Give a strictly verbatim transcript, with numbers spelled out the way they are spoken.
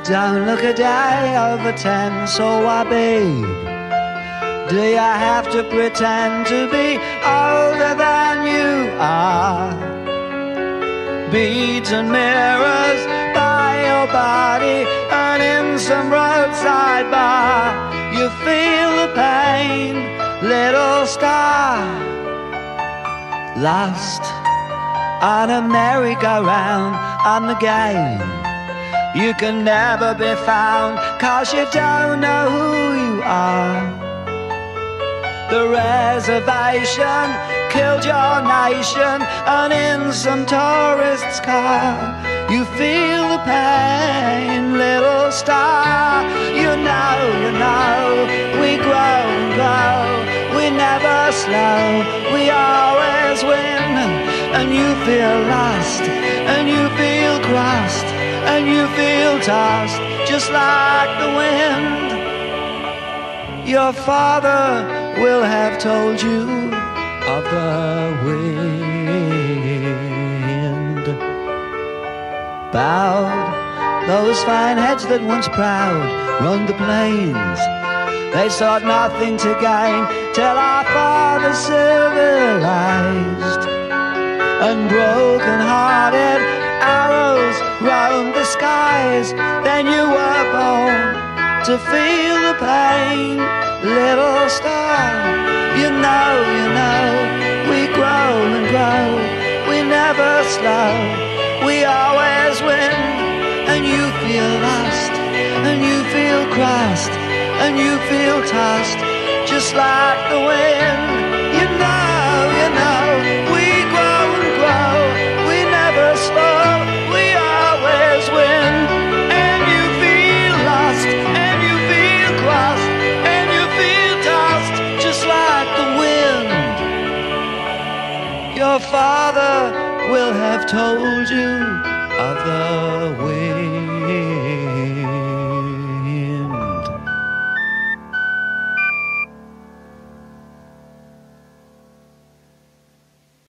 don't look a day over ten, so why, babe, do you have to pretend to be older than you are? Beads and mirrors by your body, and in some roadside bar you feel the pain, little star, lost on a merry-go-round on the game. You can never be found, 'cause you don't know who you are. The reservation killed your nation, and in some tourist's car you feel the pain, little star. You know, you know, we grow and grow, we never slow, we always win. And you feel lost, and you feel crossed, and you feel tossed, just like the wind. Your father will have told you of the wind. Bowed, those fine heads that once proud roamed the plains, they sought nothing to gain till our fathers civilized. And broken-hearted arrows roamed the skies. Then you were born to feel the pain, little star. You know, you know, we grow and grow, we never slow, we always win. And you feel lost, and you feel crossed, and you feel tossed, just like the wind. You know, you know, we grow and grow, we never slow, we always win. And you feel lost, and you feel crossed, and you feel tossed, just like the wind. Your father will have told you of the wind.